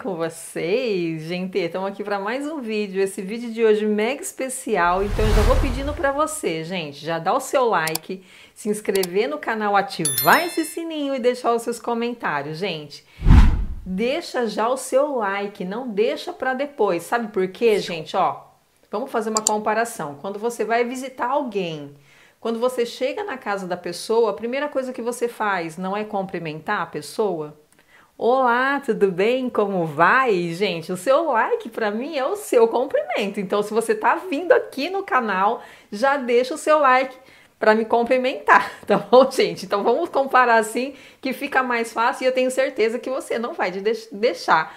com vocês? Gente, estamos aqui para mais um vídeo. Esse vídeo de hoje mega especial, então eu já vou pedindo para você, gente, já dá o seu like, se inscrever no canal, ativar esse sininho e deixar os seus comentários, gente. Deixa já o seu like, não deixa para depois. Sabe por quê, gente? Ó, vamos fazer uma comparação. Quando você vai visitar alguém, quando você chega na casa da pessoa, a primeira coisa que você faz não é cumprimentar a pessoa? Olá, tudo bem? Como vai? Gente, o seu like para mim é o seu cumprimento. Então, se você tá vindo aqui no canal, já deixa o seu like para me cumprimentar, tá bom, gente? Então, vamos comparar assim que fica mais fácil e eu tenho certeza que você não vai deixar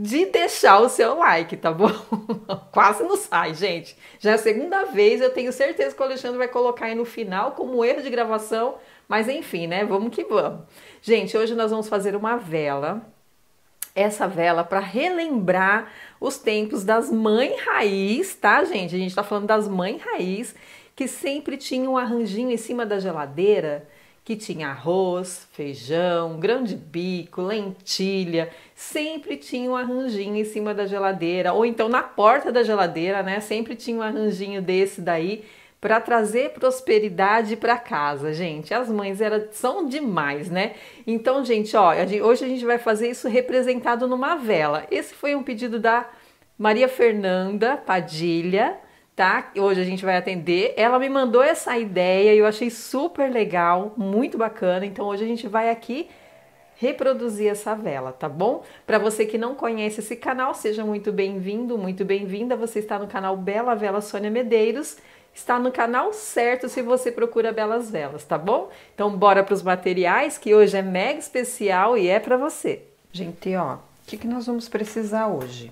o seu like, tá bom? Quase não sai, gente. Já é a segunda vez, eu tenho certeza que o Alexandre vai colocar aí no final como erro de gravação, mas enfim, né? Vamos que vamos. Gente, hoje nós vamos fazer uma vela. Essa vela para relembrar os tempos das mães raiz, tá, gente? A gente tá falando das mães raiz que sempre tinham um arranjinho em cima da geladeira que tinha arroz, feijão, grão de bico, lentilha, sempre tinha um arranjinho em cima da geladeira, ou então na porta da geladeira, né? Sempre tinha um arranjinho desse daí para trazer prosperidade para casa, gente. As mães são demais, né? Então, gente, ó, hoje a gente vai fazer isso representado numa vela. Esse foi um pedido da Maria Fernanda Padilha, tá? Hoje a gente vai atender. Ela me mandou essa ideia e eu achei super legal, muito bacana. Então, hoje a gente vai aqui reproduzir essa vela, tá bom? Para você que não conhece esse canal, seja muito bem-vindo, muito bem-vinda. Você está no canal Bela Vela Sônia Medeiros. Está no canal certo se você procura Belas Velas, tá bom? Então bora para os materiais que hoje é mega especial e é para você. Gente, ó, o que nós vamos precisar hoje?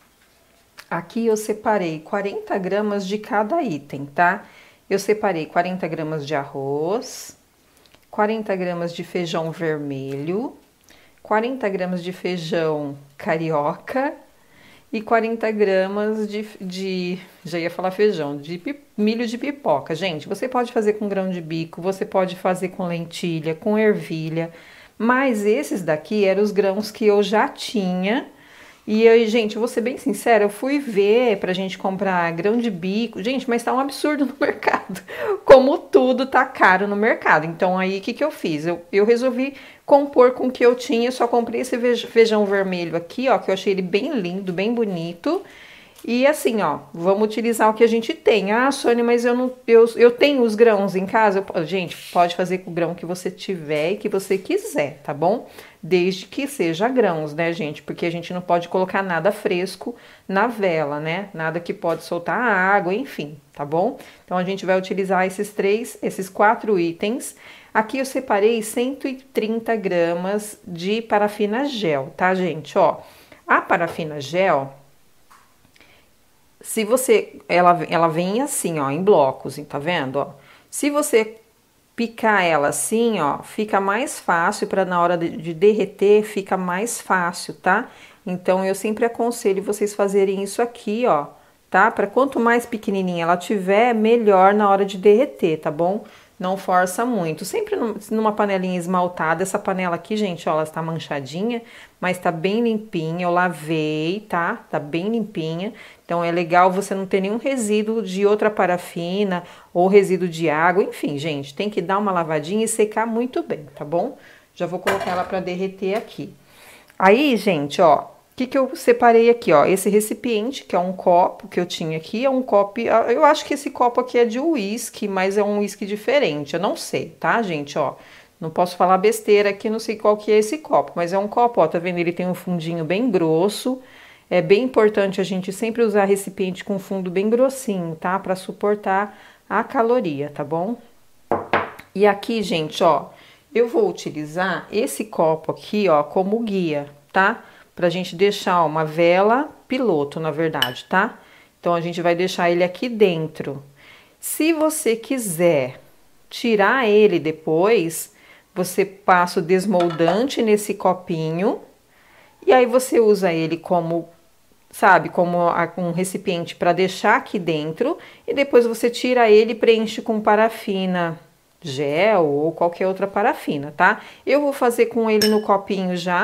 Aqui eu separei 40 gramas de cada item, tá? Eu separei 40 gramas de arroz, 40 gramas de feijão vermelho, 40 gramas de feijão carioca, e 40 gramas já ia falar feijão, de milho de pipoca. Gente, você pode fazer com grão de bico, você pode fazer com lentilha, com ervilha, mas esses daqui eram os grãos que eu já tinha. E aí, gente, vou ser bem sincera, eu fui ver pra gente comprar grão de bico. Gente, mas tá um absurdo no mercado. Como tudo tá caro no mercado. Então aí, o que eu fiz? Eu resolvi compor com o que eu tinha. Eu só comprei esse feijão vermelho aqui, ó, que eu achei ele bem lindo, bem bonito. E assim, ó, vamos utilizar o que a gente tem. Ah, Sônia, mas eu tenho os grãos em casa. Gente, pode fazer com o grão que você tiver e que você quiser, tá bom? Desde que seja grãos, né, gente? Porque a gente não pode colocar nada fresco na vela, né? Nada que pode soltar água, enfim, tá bom? Então, a gente vai utilizar esses 4 itens. Aqui eu separei 130 gramas de parafina gel, tá, gente? Ó, a parafina gel, se você, ela vem assim, ó, em blocos, tá vendo, ó? Se você picar ela assim, ó, fica mais fácil para na hora de derreter, fica mais fácil, tá? Então, eu sempre aconselho vocês fazerem isso aqui, ó, tá? Para quanto mais pequenininha ela tiver, melhor na hora de derreter, tá bom? Não força muito. Sempre numa panelinha esmaltada. Essa panela aqui, gente, ó, ela está manchadinha, mas tá bem limpinha. Eu lavei, tá? Tá bem limpinha. Então, é legal você não ter nenhum resíduo de outra parafina ou resíduo de água. Enfim, gente, tem que dar uma lavadinha e secar muito bem, tá bom? Já vou colocar ela para derreter aqui. Aí, gente, ó, o que eu separei aqui, ó? Esse recipiente, que é um copo que eu tinha aqui, é um copo. Eu acho que esse copo aqui é de uísque, mas é um uísque diferente. Eu não sei, tá, gente? Ó, não posso falar besteira aqui, não sei qual que é esse copo, mas é um copo, ó, tá vendo? Ele tem um fundinho bem grosso. É bem importante a gente sempre usar recipiente com fundo bem grossinho, tá? Pra suportar a caloria, tá bom? E aqui, gente, ó, eu vou utilizar esse copo aqui, ó, como guia, tá? Pra gente deixar uma vela piloto, na verdade, tá? Então, a gente vai deixar ele aqui dentro. Se você quiser tirar ele depois, você passa o desmoldante nesse copinho e aí você usa ele como, sabe, como um recipiente para deixar aqui dentro e depois você tira ele e preenche com parafina gel ou qualquer outra parafina, tá? Eu vou fazer com ele no copinho já,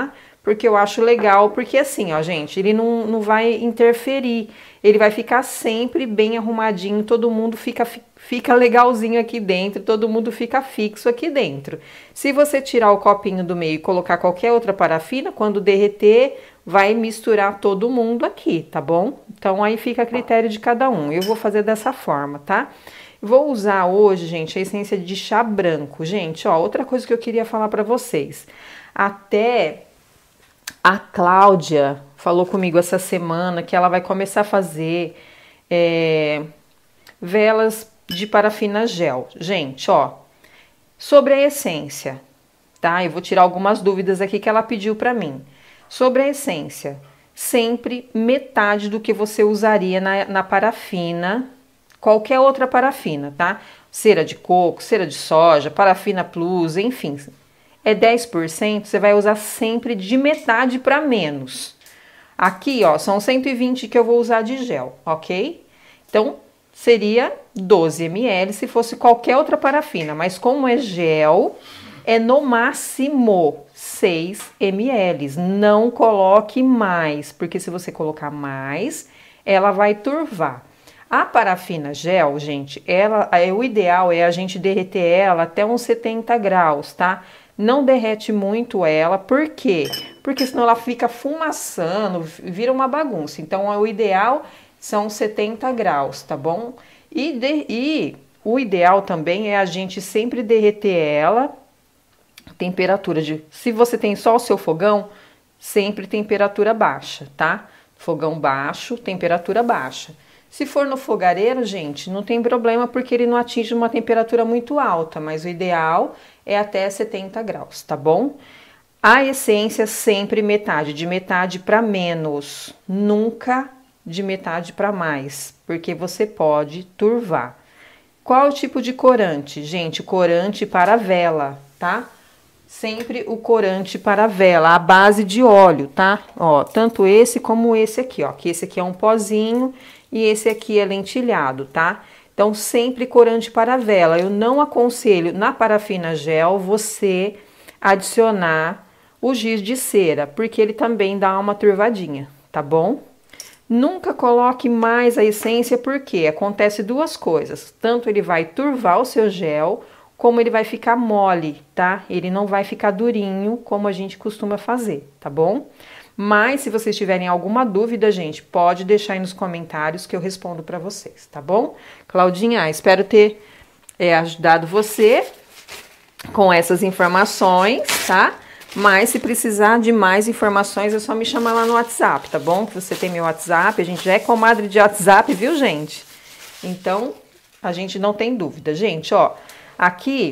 porque eu acho legal, porque assim, ó, gente, ele não vai interferir, ele vai ficar sempre bem arrumadinho, todo mundo fica legalzinho aqui dentro, todo mundo fica fixo aqui dentro. Se você tirar o copinho do meio e colocar qualquer outra parafina, quando derreter, vai misturar todo mundo aqui, tá bom? Então aí fica a critério de cada um. Eu vou fazer dessa forma, tá? Vou usar hoje, gente, a essência de chá branco. Gente, ó, outra coisa que eu queria falar pra vocês. Até a Cláudia falou comigo essa semana que ela vai começar a fazer velas de parafina gel. Gente, ó, sobre a essência, tá? Eu vou tirar algumas dúvidas aqui que ela pediu pra mim. Sobre a essência, sempre metade do que você usaria na parafina, qualquer outra parafina, tá? Cera de coco, cera de soja, parafina plus, enfim, é 10%, você vai usar sempre de metade para menos. Aqui, ó, são 120 que eu vou usar de gel, ok? Então, seria 12 ml se fosse qualquer outra parafina, mas como é gel, é no máximo 6 ml. Não coloque mais, porque se você colocar mais, ela vai turvar. A parafina gel, gente, o ideal é a gente derreter ela até uns 70 graus, tá? Não derrete muito ela, por quê? Porque senão ela fica fumaçando, vira uma bagunça. Então, o ideal são 70 graus, tá bom? E o ideal também é a gente sempre derreter ela, temperatura de... Se você tem só o seu fogão, sempre temperatura baixa, tá? Fogão baixo, temperatura baixa. Se for no fogareiro, gente, não tem problema porque ele não atinge uma temperatura muito alta, mas o ideal é até 70 graus, tá bom? A essência sempre metade, de metade para menos, nunca de metade para mais, porque você pode turvar. Qual o tipo de corante? Gente, corante para vela, tá? Sempre o corante para vela, a base de óleo, tá? Ó, tanto esse como esse aqui, ó, que esse aqui é um pozinho e esse aqui é lentilhado, tá? Então, sempre corante para vela. Eu não aconselho na parafina gel você adicionar o giz de cera, porque ele também dá uma turvadinha, tá bom? Nunca coloque mais a essência, porque acontece duas coisas. Tanto ele vai turvar o seu gel, como ele vai ficar mole, tá? Ele não vai ficar durinho, como a gente costuma fazer, tá bom? Mas se vocês tiverem alguma dúvida, gente, pode deixar aí nos comentários que eu respondo para vocês, tá bom? Claudinha, espero ter ajudado você com essas informações, tá? Mas se precisar de mais informações, é só me chamar lá no WhatsApp, tá bom? Que você tem meu WhatsApp, a gente já é comadre de WhatsApp, viu, gente? Então, a gente não tem dúvida. Gente, ó, aqui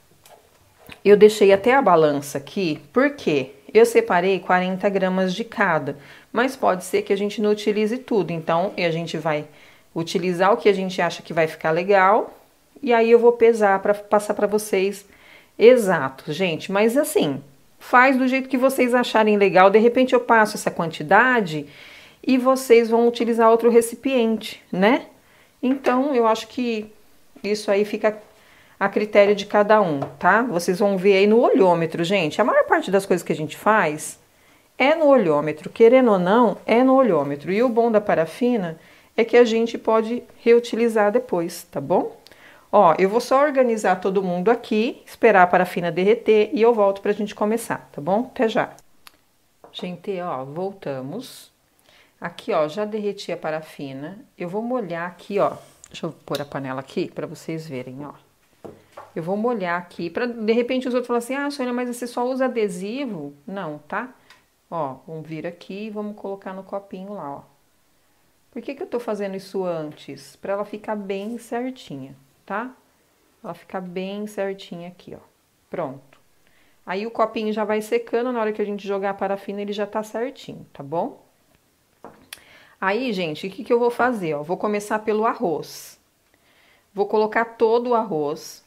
eu deixei até a balança aqui, por quê? Eu separei 40 gramas de cada, mas pode ser que a gente não utilize tudo, então a gente vai utilizar o que a gente acha que vai ficar legal, e aí eu vou pesar para passar para vocês exato, gente, mas assim, faz do jeito que vocês acharem legal, de repente eu passo essa quantidade e vocês vão utilizar outro recipiente, né? Então, eu acho que isso aí fica a critério de cada um, tá? Vocês vão ver aí no olhômetro, gente. A maior parte das coisas que a gente faz é no olhômetro, querendo ou não, é no olhômetro. E o bom da parafina é que a gente pode reutilizar depois, tá bom? Ó, eu vou só organizar todo mundo aqui, esperar a parafina derreter e eu volto pra gente começar, tá bom? Até já. Gente, ó, voltamos. Aqui, ó, já derreti a parafina. Eu vou molhar aqui, ó. Deixa eu pôr a panela aqui pra vocês verem, ó. Eu vou molhar aqui, pra de repente os outros falam assim, ah, Sônia, mas você só usa adesivo? Não, tá? Ó, vamos vir aqui e vamos colocar no copinho lá, ó. Por que eu tô fazendo isso antes? Pra ela ficar bem certinha, tá? Ela ficar bem certinha aqui, ó. Pronto. Aí o copinho já vai secando, na hora que a gente jogar a parafina ele já tá certinho, tá bom? Aí, gente, o que eu vou fazer, ó? Vou começar pelo arroz. Vou colocar todo o arroz,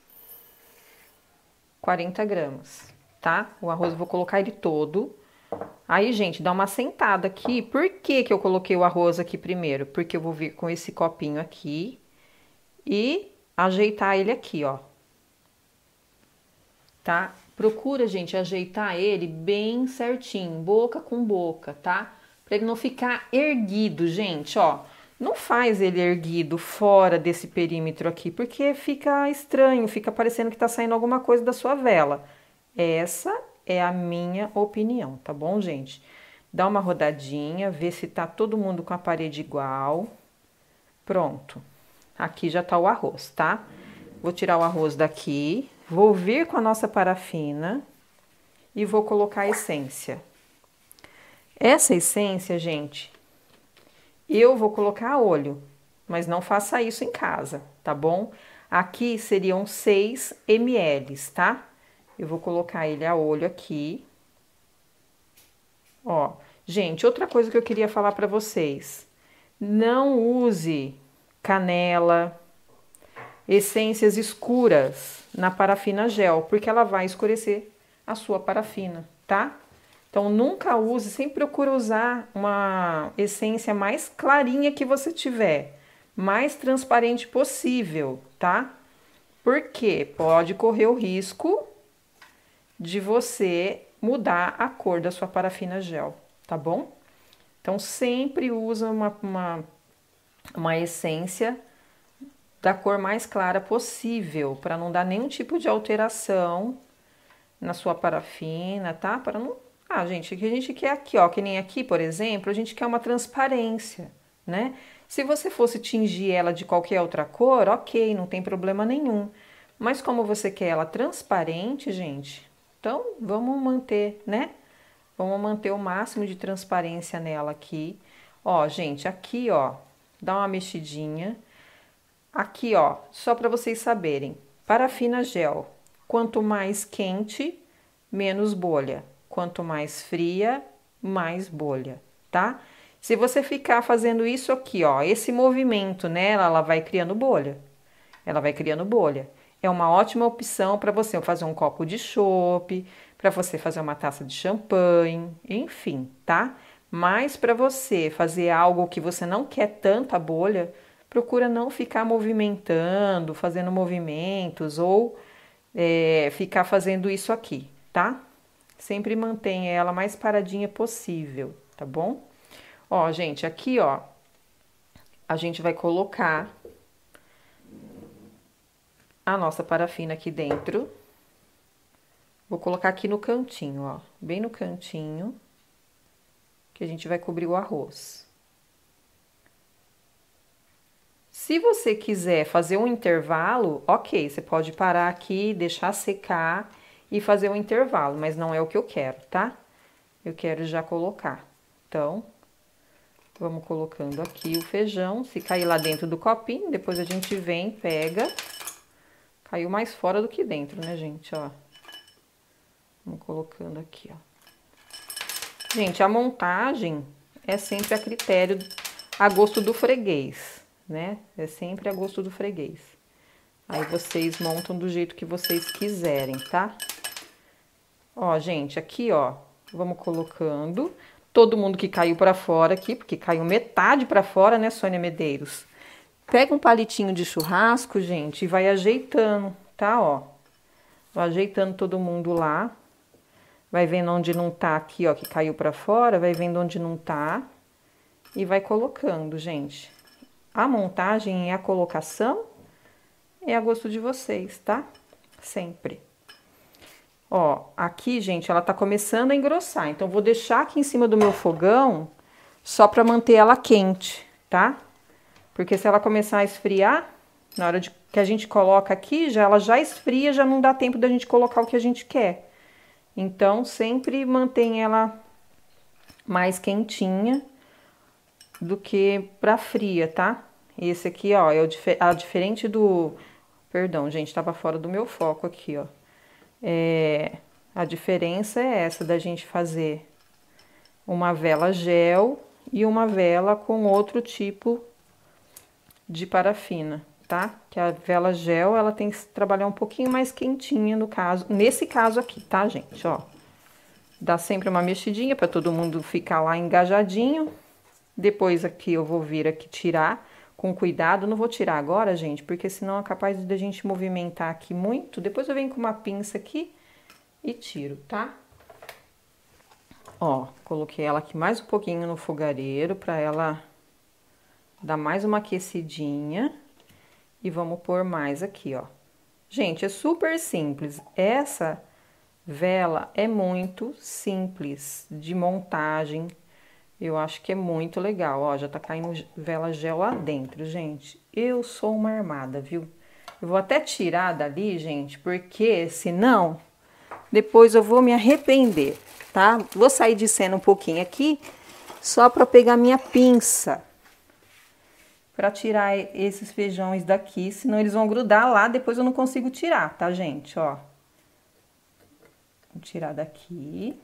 40 gramas, tá? O arroz eu vou colocar ele todo. Aí, gente, dá uma sentada aqui. Por que eu coloquei o arroz aqui primeiro? Porque eu vou vir com esse copinho aqui e ajeitar ele aqui, ó. Tá? procura, gente, ajeitar ele bem certinho, boca com boca, tá? Pra ele não ficar erguido, gente, ó. Não faz ele erguido fora desse perímetro aqui, porque fica estranho, fica parecendo que tá saindo alguma coisa da sua vela. Essa é a minha opinião, tá bom, gente? Dá uma rodadinha, vê se tá todo mundo com a parede igual. Pronto. Aqui já tá o arroz, tá? Vou tirar o arroz daqui, vou vir com a nossa parafina e vou colocar a essência. Essa essência, gente, eu vou colocar a olho, mas não faça isso em casa, tá bom? Aqui seriam 6 ml, tá? Eu vou colocar ele a olho aqui. Ó, gente, outra coisa que eu queria falar pra vocês. Não use canela, essências escuras na parafina gel, porque ela vai escurecer a sua parafina, tá? Então, nunca use, sempre procura usar uma essência mais clarinha que você tiver, mais transparente possível, tá? Porque pode correr o risco de você mudar a cor da sua parafina gel, tá bom? Então, sempre usa uma essência da cor mais clara possível, para não dar nenhum tipo de alteração na sua parafina, tá? Para não... Ah, gente, o que a gente quer aqui, ó, que nem aqui, por exemplo, a gente quer uma transparência, né? Se você fosse tingir ela de qualquer outra cor, ok, não tem problema nenhum. Mas como você quer ela transparente, gente, então vamos manter, né? Vamos manter o máximo de transparência nela aqui. Ó, gente, aqui, ó, dá uma mexidinha. Aqui, ó, só para vocês saberem, parafina gel, quanto mais quente, menos bolha. Quanto mais fria, mais bolha, tá? Se você ficar fazendo isso aqui, ó, esse movimento nela, ela vai criando bolha. Ela vai criando bolha. É uma ótima opção para você fazer um copo de chopp, para você fazer uma taça de champanhe, enfim, tá? Mas para você fazer algo que você não quer tanta bolha, procura não ficar movimentando, fazendo movimentos ou ficar fazendo isso aqui, tá? Sempre mantenha ela mais paradinha possível, tá bom? Ó, gente, aqui, ó, a gente vai colocar a nossa parafina aqui dentro. Vou colocar aqui no cantinho, ó, bem no cantinho, que a gente vai cobrir o arroz. Se você quiser fazer um intervalo, ok, você pode parar aqui, deixar secar e fazer um intervalo, mas não é o que eu quero, tá? Eu quero já colocar. Então, vamos colocando aqui o feijão. Se cair lá dentro do copinho, depois a gente vem, pega. Caiu mais fora do que dentro, né, gente? Ó. Vamos colocando aqui, ó. Gente, a montagem é sempre a critério, a gosto do freguês, né? É sempre a gosto do freguês. Aí vocês montam do jeito que vocês quiserem, tá? Ó, gente, aqui, ó, vamos colocando. Todo mundo que caiu pra fora aqui, porque caiu metade pra fora, né, Sônia Medeiros? Pega um palitinho de churrasco, gente, e vai ajeitando, tá, ó. Vai ajeitando todo mundo lá. Vai vendo onde não tá aqui, ó, que caiu pra fora, vai vendo onde não tá. E vai colocando, gente. A montagem e a colocação é a gosto de vocês, tá? Sempre. Ó, aqui, gente, ela tá começando a engrossar, então vou deixar aqui em cima do meu fogão só pra manter ela quente, tá? Porque se ela começar a esfriar, na hora que a gente coloca aqui, ela já esfria, já não dá tempo da gente colocar o que a gente quer. Então, sempre mantém ela mais quentinha do que pra fria, tá? Esse aqui, ó, é diferente do... Perdão, gente, tava fora do meu foco aqui, ó. A diferença é essa da gente fazer uma vela gel e uma vela com outro tipo de parafina, tá? Que a vela gel, ela tem que trabalhar um pouquinho mais quentinha no caso, nesse caso aqui, tá, gente? Ó, dá sempre uma mexidinha para todo mundo ficar lá engajadinho. Depois aqui eu vou vir aqui tirar com cuidado, não vou tirar agora, gente, porque senão é capaz de a gente movimentar aqui muito. Depois eu venho com uma pinça aqui e tiro, tá? Ó, coloquei ela aqui mais um pouquinho no fogareiro pra ela dar mais uma aquecidinha. E vamos pôr mais aqui, ó. Gente, é super simples. Essa vela é muito simples de montagem. Eu acho que é muito legal. Ó, já tá caindo vela gel lá dentro, gente. Eu sou uma armada, viu? Eu vou até tirar dali, gente, porque senão depois eu vou me arrepender, tá? Vou sair de cena um pouquinho aqui, só pra pegar minha pinça. Pra tirar esses feijões daqui, senão eles vão grudar lá, depois eu não consigo tirar, tá, gente? Ó. Vou tirar daqui.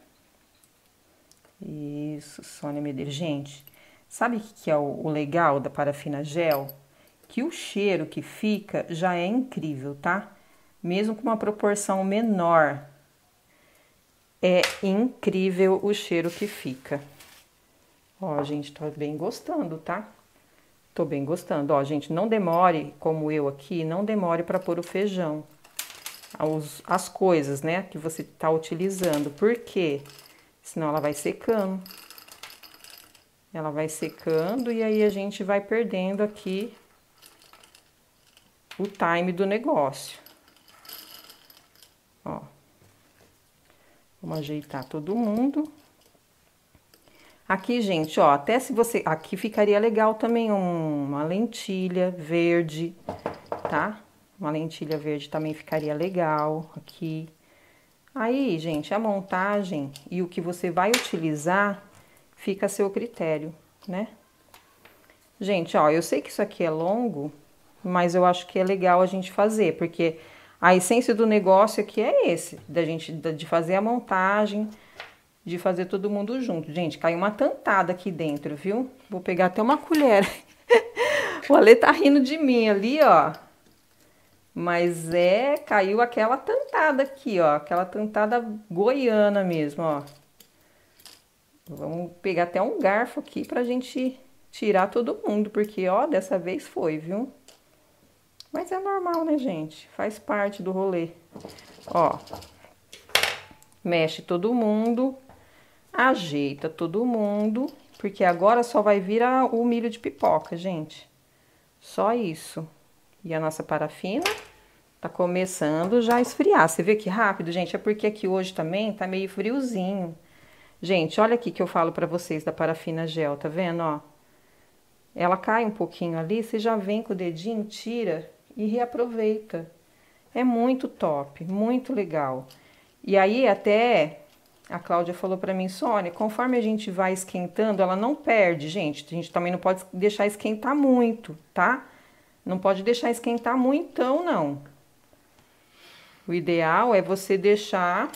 Isso, Sônia Medeiros. Gente, sabe o que é o legal da parafina gel? Que o cheiro que fica já é incrível, tá? Mesmo com uma proporção menor, é incrível o cheiro que fica. Ó, gente, tô bem gostando, tá? Tô bem gostando. Ó, gente, não demore, como eu aqui, não demore pra pôr o feijão. As coisas, né, que você tá utilizando. Por quê? Senão ela vai secando. Ela vai secando e aí a gente vai perdendo aqui o time do negócio. Ó. Vamos ajeitar todo mundo. Aqui, gente, ó, até se você... Aqui ficaria legal também uma lentilha verde, tá? Uma lentilha verde também ficaria legal aqui. Aí, gente, a montagem e o que você vai utilizar fica a seu critério, né? Gente, ó, eu sei que isso aqui é longo, mas eu acho que é legal a gente fazer, porque a essência do negócio aqui é esse, de fazer a montagem, de fazer todo mundo junto. Gente, caiu uma tantada aqui dentro, viu? Vou pegar até uma colher. O Ale tá rindo de mim ali, ó. Mas caiu aquela tantada aqui, ó. Aquela tantada goiana mesmo, ó. Vamos pegar até um garfo aqui pra gente tirar todo mundo, porque, ó, dessa vez foi, viu? Mas é normal, né, gente? Faz parte do rolê. Ó. Mexe todo mundo. Ajeita todo mundo, porque agora só vai vir o milho de pipoca, gente. Só isso. E a nossa parafina tá começando já a esfriar. Você vê que rápido, gente? É porque aqui hoje também tá meio friozinho. Gente, olha aqui que eu falo pra vocês da parafina gel, tá vendo, ó? Ela cai um pouquinho ali, você já vem com o dedinho, tira e reaproveita. É muito top, muito legal. E aí até... A Cláudia falou pra mim, Sônia, conforme a gente vai esquentando, ela não perde, gente. A gente também não pode deixar esquentar muito, tá? Não pode deixar esquentar muitão, não. O ideal é você deixar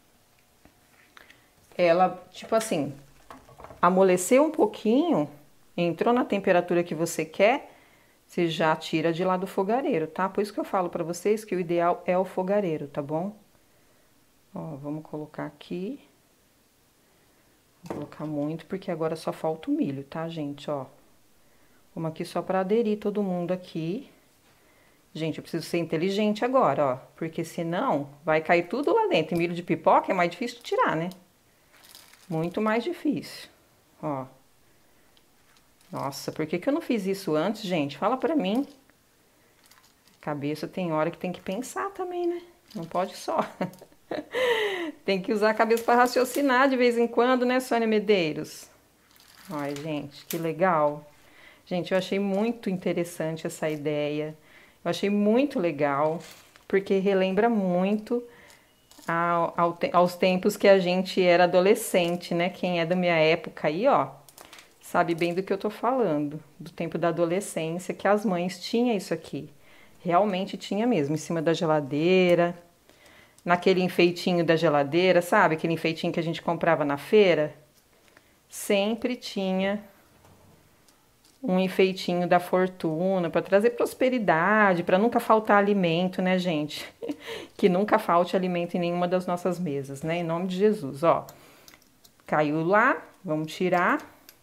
ela, tipo assim, amolecer um pouquinho, entrou na temperatura que você quer, você já tira de lá do fogareiro, tá? Por isso que eu falo pra vocês que o ideal é o fogareiro, tá bom? Ó, vamos colocar aqui. Vou colocar muito, porque agora só falta o milho, tá, gente? Ó. Vamos aqui só pra aderir todo mundo aqui. Gente, eu preciso ser inteligente agora, ó. Porque senão vai cair tudo lá dentro. E milho de pipoca é mais difícil de tirar, né? Muito mais difícil. Ó. Nossa, por que que eu não fiz isso antes, gente? Fala pra mim. Cabeça tem hora que tem que pensar também, né? Não pode só. Tem que usar a cabeça para raciocinar de vez em quando, né, Sônia Medeiros? Ai, gente, que legal. Gente, eu achei muito interessante essa ideia. Eu achei muito legal, porque relembra muito aos tempos que a gente era adolescente, né? Quem é da minha época aí, ó, sabe bem do que eu tô falando. Do tempo da adolescência, que as mães tinham isso aqui. Realmente tinha mesmo, em cima da geladeira... Naquele enfeitinho da geladeira, sabe? Aquele enfeitinho que a gente comprava na feira. Sempre tinha um enfeitinho da fortuna para trazer prosperidade, para nunca faltar alimento, né, gente? Que nunca falte alimento em nenhuma das nossas mesas, né? Em nome de Jesus, ó. Caiu lá, vamos tirar.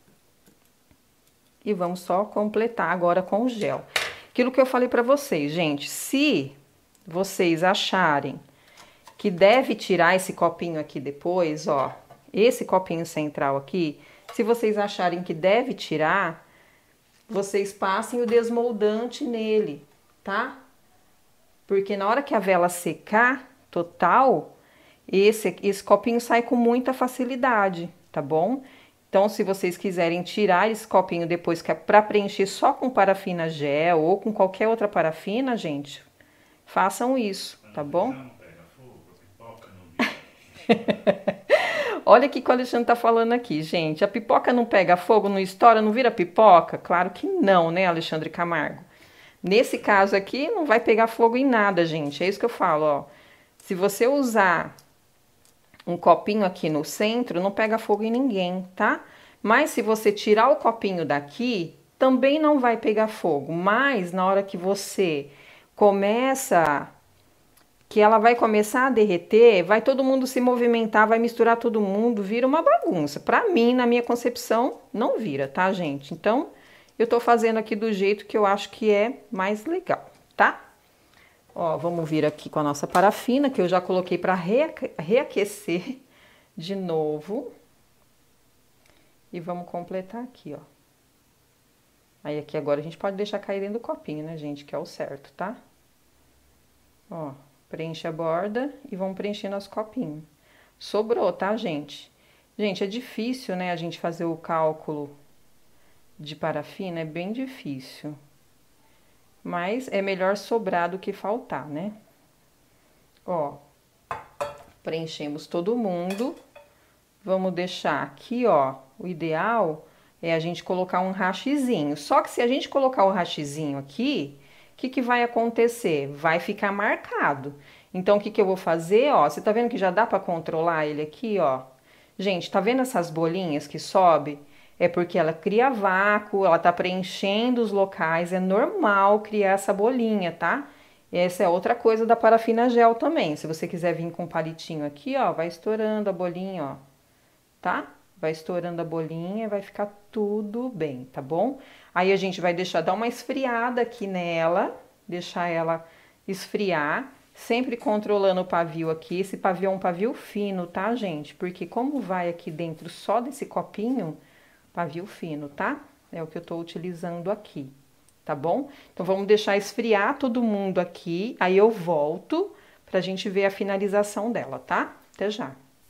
E vamos só completar agora com o gel. Aquilo que eu falei para vocês, gente, se vocês acharem que deve tirar esse copinho aqui depois, ó, esse copinho central aqui, se vocês acharem que deve tirar, vocês passem o desmoldante nele, tá? Porque na hora que a vela secar total, esse copinho sai com muita facilidade, tá bom? Então, se vocês quiserem tirar esse copinho depois, que é para preencher só com parafina gel ou com qualquer outra parafina, gente, façam isso, tá bom? Olha o que o Alexandre tá falando aqui, gente. A pipoca não pega fogo, não estoura, não vira pipoca? Claro que não, né, Alexandre Camargo? Nesse caso aqui, não vai pegar fogo em nada, gente. É isso que eu falo, ó. Se você usar um copinho aqui no centro, não pega fogo em ninguém, tá? Mas se você tirar o copinho daqui, também não vai pegar fogo. Mas na hora que você que ela vai começar a derreter, vai todo mundo se movimentar, vai misturar todo mundo, vira uma bagunça. Pra mim, na minha concepção, não vira, tá, gente? Então, eu tô fazendo aqui do jeito que eu acho que é mais legal, tá? Ó, vamos vir aqui com a nossa parafina, que eu já coloquei pra reaquecer de novo. E vamos completar aqui, ó. Aí aqui agora a gente pode deixar cair dentro do copinho, né, gente? Que é o certo, tá? Ó. Preenche a borda e vamos preencher nosso copinho. Sobrou, tá, gente? Gente, é difícil, né, a gente fazer o cálculo de parafina, é bem difícil. Mas é melhor sobrar do que faltar, né? Ó, preenchemos todo mundo. Vamos deixar aqui, ó, o ideal é a gente colocar um hastezinho. Só que se a gente colocar o hastezinho aqui, o que vai acontecer? Vai ficar marcado. Então, o que eu vou fazer, ó? Você tá vendo que já dá pra controlar ele aqui, ó? Gente, tá vendo essas bolinhas que sobe? É porque ela cria vácuo, ela tá preenchendo os locais, é normal criar essa bolinha, tá? Essa é outra coisa da parafina gel também. Se você quiser vir com um palitinho aqui, ó, vai estourando a bolinha, ó, tá? Vai estourando a bolinha, vai ficar tudo bem, tá bom? Aí a gente vai dar uma esfriada aqui nela, deixar ela esfriar, sempre controlando o pavio aqui. Esse pavio é um pavio fino, tá, gente? Porque como vai aqui dentro só desse copinho, pavio fino, tá? É o que eu tô utilizando aqui, tá bom? Então vamos deixar esfriar todo mundo aqui, aí eu volto pra gente ver a finalização dela, tá? Até já.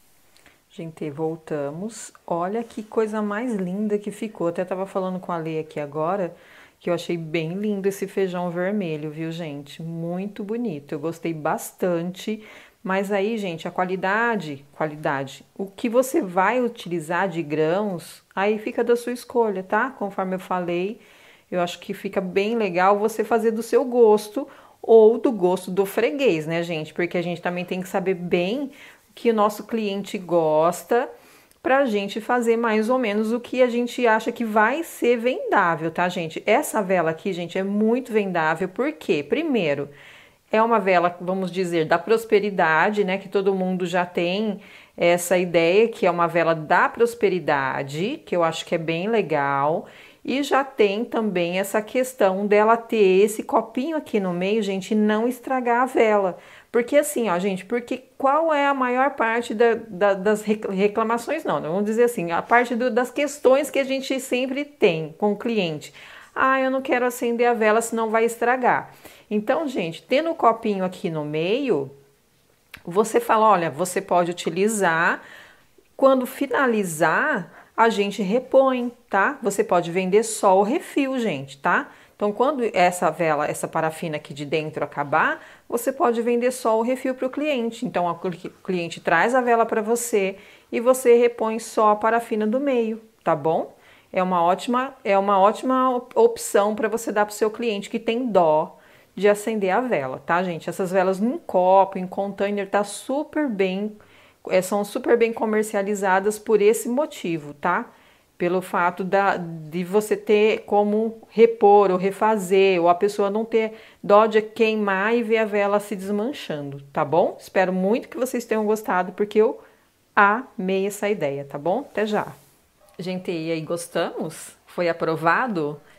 Gente, voltamos. Olha que coisa mais linda que ficou. Até tava falando com a Lê aqui agora, que eu achei bem lindo esse feijão vermelho, viu, gente? Muito bonito. Eu gostei bastante. Mas aí, gente, a qualidade, o que você vai utilizar de grãos, aí fica da sua escolha, tá? Conforme eu falei, eu acho que fica bem legal você fazer do seu gosto ou do gosto do freguês, né, gente? Porque a gente também tem que saber bem que o nosso cliente gosta pra gente fazer mais ou menos o que a gente acha que vai ser vendável, tá, gente? Essa vela aqui, gente, é muito vendável, porque, primeiro, é uma vela, vamos dizer, da prosperidade, né? Que todo mundo já tem essa ideia, que é uma vela da prosperidade, que eu acho que é bem legal. E já tem também essa questão dela ter esse copinho aqui no meio, gente, e não estragar a vela. Porque assim, ó, gente, porque qual é a maior parte das reclamações? Não, vamos dizer assim, a parte das questões que a gente sempre tem com o cliente. Ah, eu não quero acender a vela, senão vai estragar. Então, gente, tendo o copinho aqui no meio, você fala, olha, você pode utilizar, quando finalizar, a gente repõe, tá? Você pode vender só o refil, gente, tá? Então, quando essa vela, essa parafina aqui de dentro acabar, você pode vender só o refil para o cliente. Então, o cliente traz a vela para você e você repõe só a parafina do meio, tá bom? É uma ótima opção para você dar para o seu cliente que tem dó de acender a vela, tá, gente? Essas velas em copo, em container, tá super bem, são super bem comercializadas por esse motivo, tá? Pelo fato de você ter como repor ou refazer, ou a pessoa não ter dó de queimar e ver a vela se desmanchando, tá bom? Espero muito que vocês tenham gostado, porque eu amei essa ideia, tá bom? Até já! Gente, e aí, gostamos? Foi aprovado?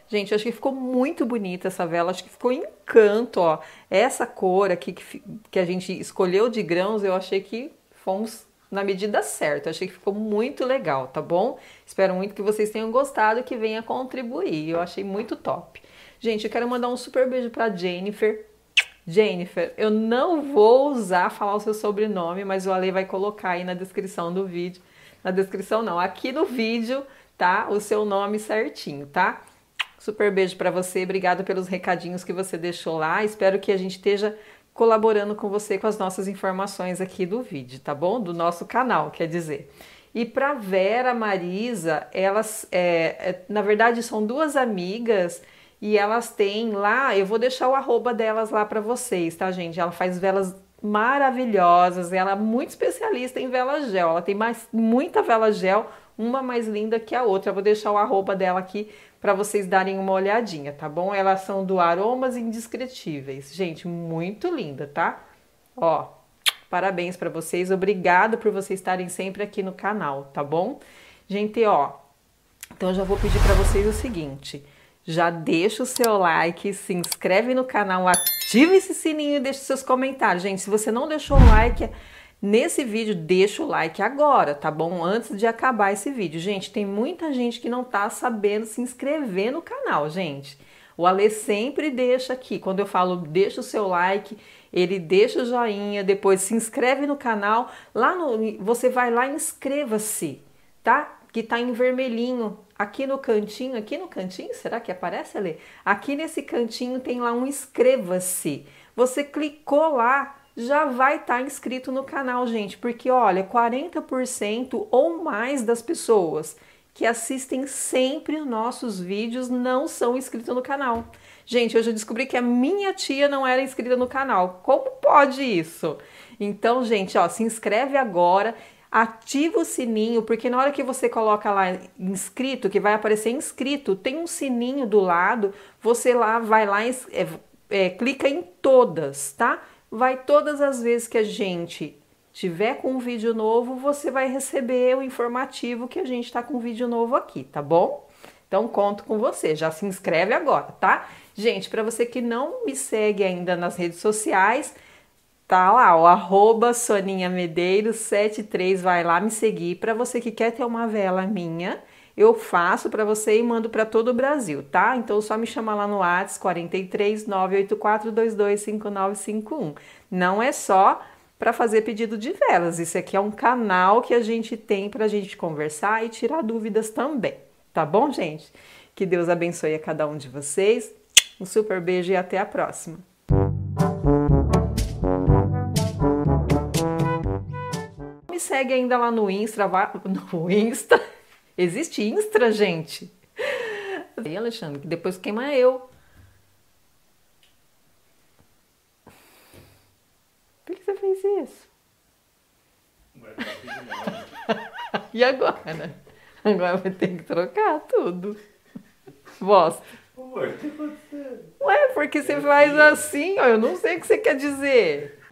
Gente, eu acho que ficou muito bonita essa vela, acho que ficou encanto, ó. Essa cor aqui que a gente escolheu de grãos, eu achei que fomos na medida certa. Eu achei que ficou muito legal, tá bom? Espero muito que vocês tenham gostado e que venha contribuir. Eu achei muito top. Gente, eu quero mandar um super beijo pra Jennifer. Jennifer, eu não vou falar o seu sobrenome, mas o Ale vai colocar aí na descrição do vídeo. Na descrição não, aqui no vídeo, tá? O seu nome certinho, tá? Super beijo para você, obrigada pelos recadinhos que você deixou lá. Espero que a gente esteja colaborando com você com as nossas informações aqui do vídeo, tá bom? Do nosso canal, quer dizer. E para Vera, Marisa, elas, na verdade, são duas amigas e elas têm lá, eu vou deixar o arroba delas lá para vocês, tá, gente? Ela faz velas maravilhosas, ela é muito especialista em vela gel, ela tem muita vela gel, uma mais linda que a outra. Eu vou deixar o arroba dela aqui para vocês darem uma olhadinha, tá bom? Elas são do Aromas Indescritíveis. Gente, muito linda, tá? Ó, parabéns para vocês. Obrigado por vocês estarem sempre aqui no canal, tá bom? Gente, ó, então eu já vou pedir para vocês o seguinte. Já deixa o seu like, se inscreve no canal, ativa esse sininho e deixa seus comentários. Gente, se você não deixou o like nesse vídeo, deixa o like agora, tá bom? Antes de acabar esse vídeo. Gente, tem muita gente que não tá sabendo se inscrever no canal, gente. O Ale sempre deixa aqui, quando eu falo deixa o seu like, ele deixa o joinha, depois se inscreve no canal. Você vai lá e inscreva-se, tá? Que tá em vermelhinho. Aqui no cantinho, será que aparece, Ale? Aqui nesse cantinho tem lá um inscreva-se. Você clicou lá, já vai estar inscrito no canal, gente, porque olha, 40% ou mais das pessoas que assistem sempre os nossos vídeos não são inscritos no canal. Gente, hoje eu descobri que a minha tia não era inscrita no canal. Como pode isso? Então, gente, ó, se inscreve agora, ativa o sininho, porque na hora que você coloca lá inscrito, que vai aparecer inscrito, tem um sininho do lado, você vai lá, clica em todas, tá? Vai todas as vezes que a gente tiver com um vídeo novo, você vai receber o informativo que a gente tá com um vídeo novo aqui, tá bom? Então, conto com você, já se inscreve agora, tá? Gente, para você que não me segue ainda nas redes sociais, tá lá, o arroba Soninha Medeiros 73, vai lá me seguir. Para você que quer ter uma vela minha, eu faço para você e mando para todo o Brasil, tá? Então, só me chama lá no WhatsApp 43 984 22 5951. Não é só para fazer pedido de velas, isso aqui é um canal que a gente tem para a gente conversar e tirar dúvidas também, tá bom, gente? Que Deus abençoe a cada um de vocês. Um super beijo e até a próxima. Me segue ainda lá no Insta, no Insta. Existe Insta, gente? E Alexandre, que depois queima eu. Por que você fez isso? E agora? Agora vai ter que trocar tudo. Bosta. Amor, o que aconteceu? Ué, porque você faz assim, ó, eu não sei o que você quer dizer.